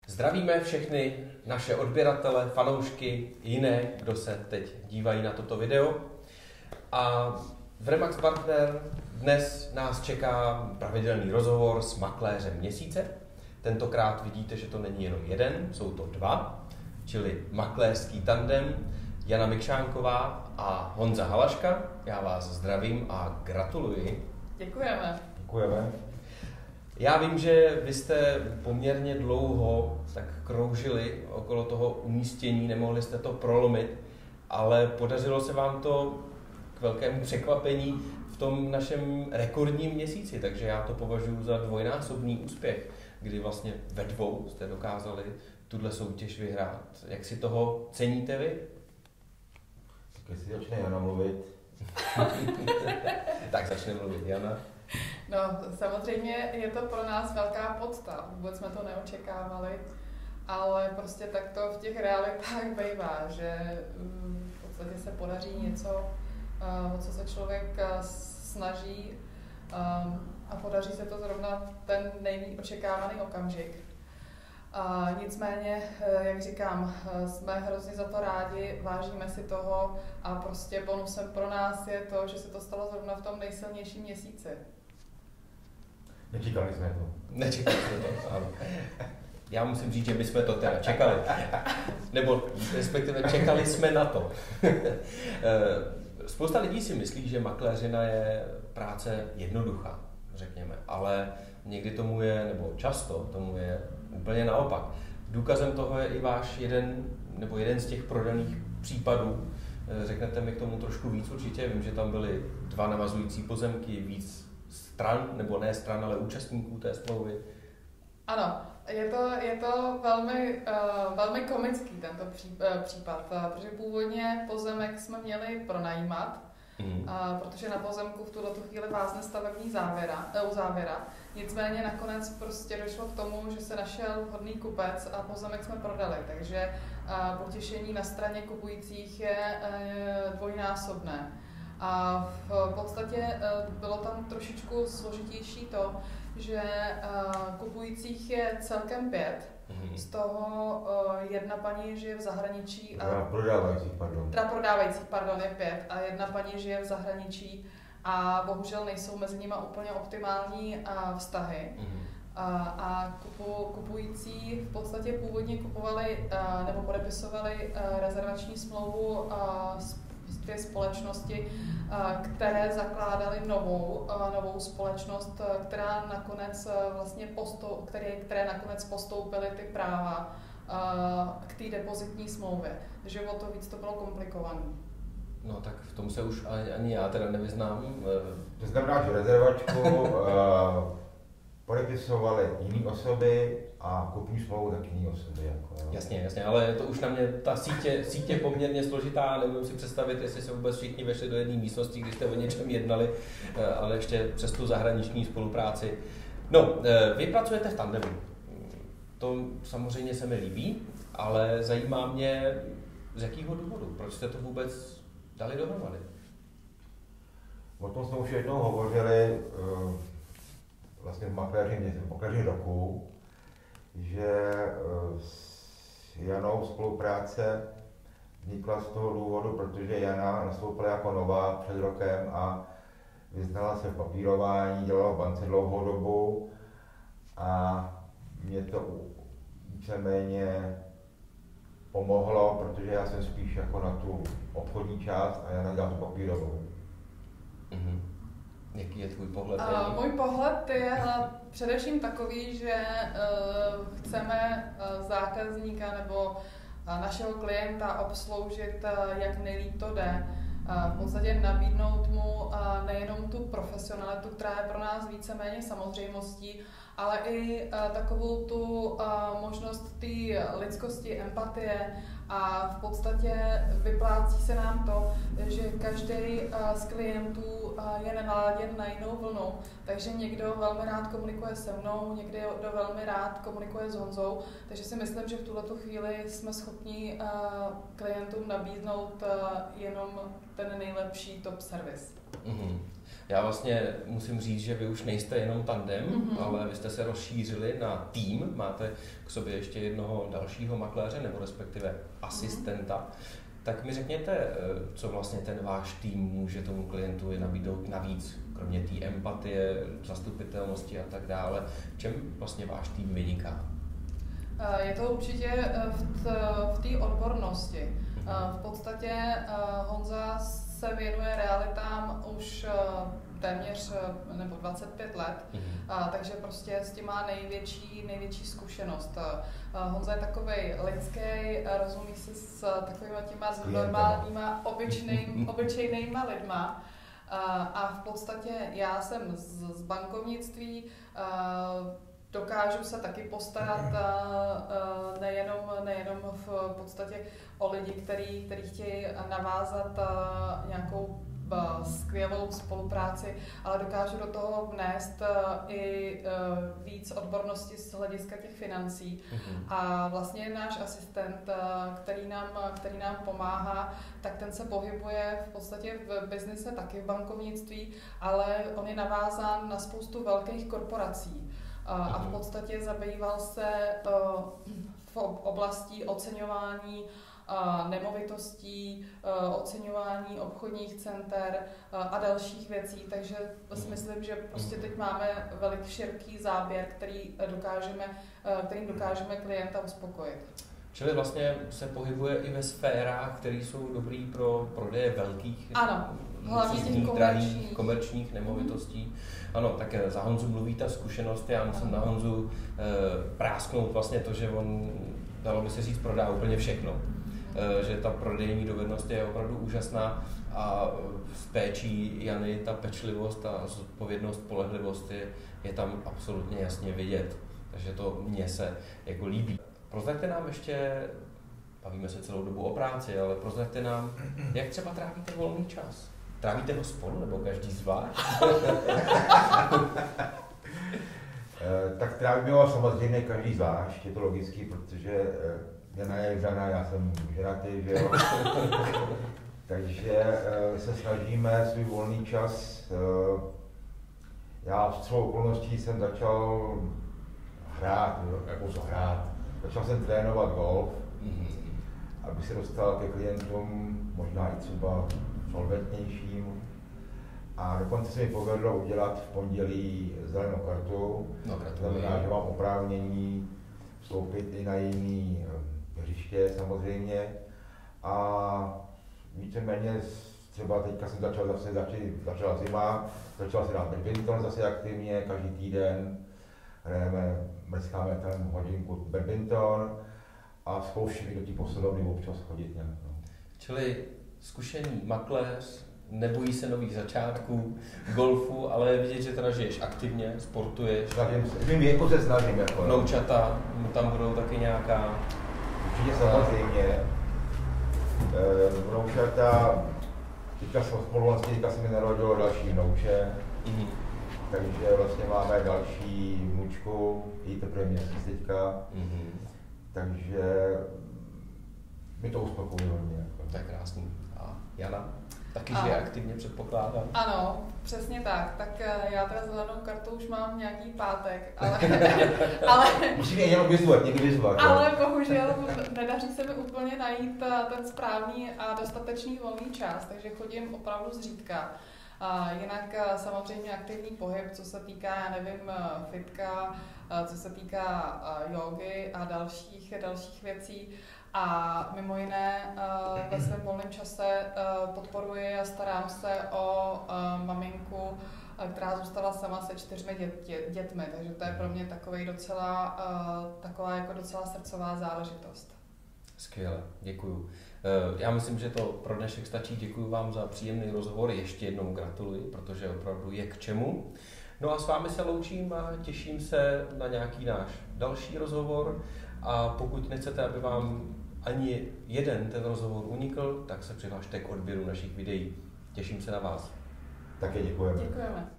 Zdravíme všechny naše odběratele, fanoušky, jiné, kdo se teď dívají na toto video. A v Remax Partner dnes nás čeká pravidelný rozhovor s makléřem měsíce. Tentokrát vidíte, že to není jenom jeden, jsou to dva, čili makléřský tandem Jana Mikšánková a Honza Halaška. Já vás zdravím a gratuluji. Děkujeme. Děkujeme. Já vím, že vy jste poměrně dlouho tak kroužili okolo toho umístění, nemohli jste to prolomit, ale podařilo se vám to k velkému překvapení v tom našem rekordním měsíci, takže já to považuji za dvojnásobný úspěch, kdy vlastně ve dvou jste dokázali tuhle soutěž vyhrát. Jak si toho ceníte vy? Tak jestli začne Jana mluvit. Tak začne mluvit Jana. No, samozřejmě je to pro nás velká podsta, vůbec jsme to neočekávali, ale prostě tak to v těch realitách bývá, že v podstatě se podaří něco, o co se člověk snaží a podaří se to zrovna ten nejméně očekávaný okamžik. Nicméně, jak říkám, jsme hrozně za to rádi, vážíme si toho a prostě bonusem pro nás je to, že se to stalo zrovna v tom nejsilnějším měsíci. Nečekali jsme to. Nečekali jsme to, ano. Já musím říct, že my jsme to teda čekali. Nebo respektive čekali jsme na to. Spousta lidí si myslí, že makléřina je práce jednoduchá, řekněme, ale někdy tomu je, nebo často tomu je úplně naopak. Důkazem toho je i váš jeden z těch prodaných případů. Řeknete mi k tomu trošku víc určitě. Vím, že tam byly 2 navazující pozemky, víc stran, nebo ne stran, ale účastníků té smlouvy. Ano, je to velmi komický tento případ, protože původně pozemek jsme měli pronajímat, protože na pozemku v tuto chvíli vázne stavební uzávěra. Nicméně nakonec prostě došlo k tomu, že se našel vhodný kupec a pozemek jsme prodali, takže potěšení na straně kupujících je dvojnásobné. A v podstatě bylo tam trošičku složitější to, že kupujících je celkem 5, z toho jedna paní žije v zahraničí a prodávajících je 5 a jedna paní žije v zahraničí a bohužel nejsou mezi nimi úplně optimální vztahy. A kupující v podstatě původně kupovali nebo podepisovali rezervační smlouvu s 2 společnosti, které zakládaly novou společnost, která nakonec vlastně které nakonec postoupily ty práva k té depozitní smlouvě. Takže o to víc to bylo komplikované. No tak v tom se už ani já teda nevyznám. To znamená, že rezervačku podepisovaly jiné osoby a kupní smlouvu taky jiné osoby. Jasně, ale to už na mě ta sítě poměrně složitá, nemůžu si představit, jestli se vůbec všichni vešli do jedné místnosti, když jste o něčem jednali, ale ještě přes tu zahraniční spolupráci. No, vy pracujete v tandemu. To samozřejmě se mi líbí, ale zajímá mě, z jakého důvodu, proč jste to vůbec dali dohromady? O tom jsme už jednou hovořili vlastně v makléři roku, že s Janou spolupráce vznikla z toho důvodu, protože Jana nastoupila jako nová před rokem a vyznala se v papírování, dělala v bance dlouhou dobu a mě to víceméně pomohlo, protože já jsem spíš jako na tu obchodní část a Jana dělá tu papírovou. Jaký je tvůj pohled? Můj pohled je především takový, že chceme zákazníka nebo našeho klienta obsloužit, jak nejlíp to jde. V podstatě nabídnout mu nejenom tu profesionalitu, která je pro nás víceméně samozřejmostí, ale i takovou tu možnost té lidskosti, empatie a v podstatě vyplácí se nám to, že každý z klientů je naladěn na jinou vlnu, takže někdo velmi rád komunikuje se mnou, někdo velmi rád komunikuje s Honzou, takže si myslím, že v tuhletu chvíli jsme schopni klientům nabídnout jenom ten nejlepší top servis. Já vlastně musím říct, že vy už nejste jenom tandem, ale vy jste se rozšířili na tým, máte k sobě ještě jednoho dalšího makléře, nebo respektive asistenta. Tak mi řekněte, co vlastně ten váš tým může tomu klientovi nabídnout navíc, kromě té empatie, zastupitelnosti a tak dále. V čem vlastně váš tým vyniká? Je to určitě v té odbornosti. V podstatě Honza se věnuje realitám už téměř nebo 25 let, takže prostě s tím má největší zkušenost. Honza je takovej lidský, rozumí se s takovýma těma normálníma, obyčejnýma lidma. A v podstatě já jsem z bankovnictví, dokážu se taky postarat nejenom v podstatě o lidi, kteří chtějí navázat nějakou skvělou spolupráci, ale dokážu do toho vnést i víc odbornosti z hlediska těch financí. A vlastně náš asistent, který nám pomáhá, tak ten se pohybuje v podstatě v biznise, taky v bankovnictví, ale on je navázán na spoustu velkých korporací. A v podstatě zabýval se v oblasti oceňování nemovitostí, oceňování obchodních center a dalších věcí, takže si myslím, že prostě teď máme velik široký záběr, kterým dokážeme klienta uspokojit. Čili vlastně se pohybuje i ve sférách, které jsou dobrý pro prodeje velkých, hlavně těch komerčních nemovitostí. Ano, tak za Honzu mluví ta zkušenost, já musím na Honzu prásknout vlastně to, že on, dalo by se říct, prodá úplně všechno. Že ta prodejní dovednost je opravdu úžasná a s péčí Jany ta pečlivost a zodpovědnost, spolehlivost je tam absolutně jasně vidět. Takže to mně se jako líbí. Prozraďte nám ještě, bavíme se celou dobu o práci, ale prozraďte nám, jak třeba trávíte volný čas. Trávíte ho spolu nebo každý zvlášť? Tak trávíme ho samozřejmě každý zvlášť, je to logický, protože Jana je žena, já jsem ženatý, že jo. Takže se snažíme svůj volný čas. Já v celou okolností jsem začal hrát. Začal jsem trénovat golf, aby se dostal ke klientům, možná i třeba solventnějším. A dokonce se mi povedlo udělat v pondělí zelenou kartu. To znamená, že mám oprávnění vstoupit i na jiný hřiště samozřejmě. A víceméně třeba teďka jsem začala zima, začal se dát badminton zase aktivně, každý týden mrskáme tam hodinku badminton a zkouším i do té posilovny občas chodit nějak. Čili zkušený makléř, nebojí se nových začátků golfu, ale je vidět, že teda žiješ aktivně, sportuješ. V mým věku se snažím. Vnoučata, tam budou taky nějaká... Určitě samozřejmě. Vnoučata, teďka se mi narodilo další vnouče. Takže vlastně máme další vnučku, je teprve měsíc teďka, takže mi to uspokojuje hodně. To je krásný. A Jana? Taky žije aktivně, předpokládám. Ano, přesně tak. Tak já teda zelenou kartu už mám nějaký pátek, ale musím je jenom vyzvat. Ale bohužel nedaří se mi úplně najít ten správný a dostatečný volný čas, takže chodím opravdu zřídka. Jinak samozřejmě aktivní pohyb, co se týká, já nevím, fitka, co se týká jógy a dalších věcí. A mimo jiné ve svém volném čase podporuji a starám se o maminku, která zůstala sama se 4 dětmi, takže to je pro mě taková jako docela srdcová záležitost. Skvěle, děkuju. Já myslím, že to pro dnešek stačí. Děkuji vám za příjemný rozhovor. Ještě jednou gratuluji, protože opravdu je k čemu. No a s vámi se loučím a těším se na nějaký náš další rozhovor. A pokud nechcete, aby vám ani jeden ten rozhovor unikl, tak se přihlašte k odběru našich videí. Těším se na vás. Také děkujeme. Děkujeme.